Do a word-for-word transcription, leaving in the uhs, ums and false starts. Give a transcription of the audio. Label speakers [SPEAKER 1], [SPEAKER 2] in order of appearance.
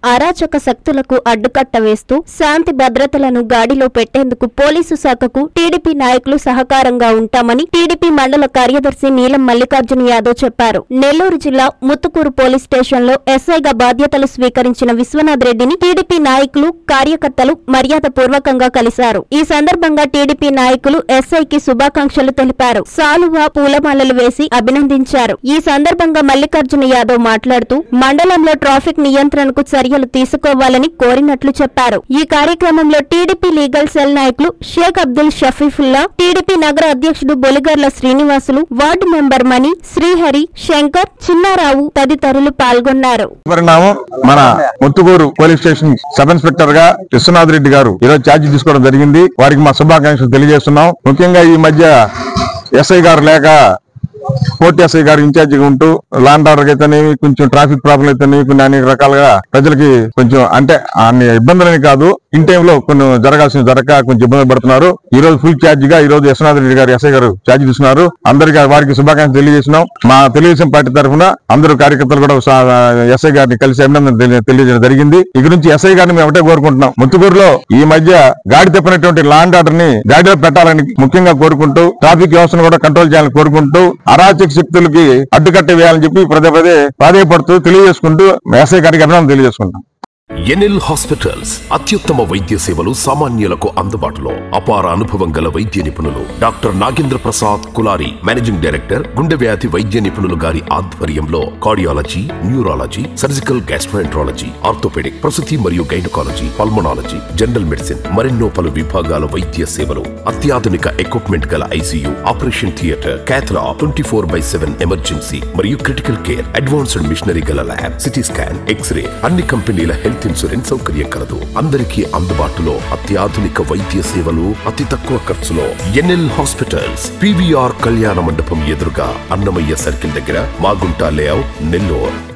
[SPEAKER 1] అరాచక శక్తులకు అడ్డుకట్ట వేస్తూ శాంతి భద్రతలను గాడిలో పెట్టేందుకు పోలీసు శాఖకు టీడీపీ నాయకులు సహకారంగా ఉంటామని టీడీపీ మండల కార్యదర్శి నీలం మల్లికార్జున యాదవ్ చెప్పారు. నెల్లూరు జిల్లా ముత్తుకూరు పోలీస్ స్టేషన్లో ఎస్ఐగా బాధ్యతలు స్వీకరించిన విశ్వనాథ్ రెడ్డిని టీడీపీ నాయకులు కార్యకర్తలు మర్యాద పూర్వకంగా కలిశారు. ఈ సందర్భంగా టీడీపీ నాయకులు ఎస్ఐకి శుభాకాంక్షలు తెలిపారు. సాలువా పూలమాలలు వేసి అభినందించారు. ఈ సందర్భంగా మల్లికార్జున యాదవ్ మాట్లాడుతూ మండలంలో ట్రాఫిక్ నియంత్రణకు చర్యలు తీసుకోవాలని కోరినట్లు చెప్పారు. ఈ కార్యక్రమంలో టీడీపీ లీగల్ సెల్ నాయకులు షేక్ అబ్దుల్ షఫీఫుల్లా, టీడీపీ నగర అధ్యక్షుడు బొలిగర్ల శ్రీనివాసులు, వార్డు మెంబర్ మణి, శ్రీహరి, శంకర్, చిన్నారావు తదితరులు పాల్గొన్నారు.
[SPEAKER 2] మన Muthukur police station sub inspector గా విశ్వనాథ్ రెడ్డి గారు ఈరోజు ఛార్జీ తీసుకోవడం జరిగింది. వారికి మా శుభాకాంక్షలు తెలియజేస్తున్నాం. ముఖ్యంగా ఈ మధ్య ఎస్ఐ గారు లేక కోర్టు ఎస్ఐ గారు ఇన్ఛార్జిగా ఉంటూ లాండ్ ఆర్డర్ అయితేనేవి, కొంచెం ట్రాఫిక్ ప్రాబ్లం అయితేనేవి, కొన్ని అనేక రకాలుగా ప్రజలకి కొంచెం అంటే అన్ని ఇబ్బందులని కాదు, ఇన్ టైమ్ లో కొన్ని జరగాల్సిన జరగక కొంచెం ఇబ్బంది పడుతున్నారు. ఈ రోజు ఫుల్ ఛార్జ్ గా ఈ రోజు విశ్వనాథ్ రెడ్డి గారు ఎస్ఐ గారు ఛార్జ్ తీసుకున్నారు. అందరికీ వారికి శుభాకాంక్షలు తెలియజేస్తున్నాం. మా తెలుగుదేశం పార్టీ తరఫున అందరూ కార్యకర్తలు కూడా ఎస్ఐ గారిని కలిసి అభినందన తెలియజేయడం జరిగింది. ఇక నుంచి ఎస్ఐ గారిని మేము ఒకటే కోరుకుంటున్నాం. ముత్తుకూరులో ఈ మధ్య గాడి తప్పినటువంటి లాండ్ ఆర్డర్ ని గాడిలో పెట్టాలని ముఖ్యంగా కోరుకుంటూ, ట్రాఫిక్ వ్యవస్థను కూడా కంట్రోల్ చేయాలని కోరుకుంటూ, అరాచక శక్తులకి అడ్డుకట్ట వేయాలని చెప్పి పదే పదే ప్రాధాయపడుతూ తెలియజేసుకుంటూ ఎస్ఐ గారికి అభినందన తెలియజేసుకుంటాం.
[SPEAKER 3] ఎన్ఎల్ హాస్పిటల్స్ అత్యుత్తమ వైద్య సేవలు సామాన్యులకు అందుబాటులో. అపార అనుభవం గల వైద్య నిపుణులు డాక్టర్ నాగేంద్ర ప్రసాద్ కులారి, మేనేజింగ్ డైరెక్టర్, గుండె వ్యాధి వైద్య నిపుణులు గారి ఆధ్వర్యంలో cardiology, neurology, surgical gastroenterology, orthopaedic, ప్రసూతి మరియు గైనకాలజీ, పల్మనాలజీ, జనరల్ మెడిసిన్ మరెన్నో పలు విభాగాల వైద్య సేవలు. అత్యాధునిక ఎక్విప్మెంట్ గల ICU, operation theatre, cath lab, twenty four by seven emergency మరియు క్రిటికల్ కేర్, అడ్వాన్స్డ్ మిషనరీ గల ల్యాబ్, సిటీ స్కాన్, ఎక్స్రే, అన్ని కంపెనీల హెల్త్ ఇన్సూరెన్స్ సౌకర్యం కలదు. అందరికీ అందుబాటులో అత్యాధునిక వైద్య సేవలు అతి తక్కువ ఖర్చులో. ఎన్ఎల్ హాస్పిటల్స్, పీవీఆర్ కళ్యాణ మండపం ఎదురుగా, అన్నమయ్య సర్కిల్ దగ్గర, మాగుంట లేఅవుట్, నెల్లూరు.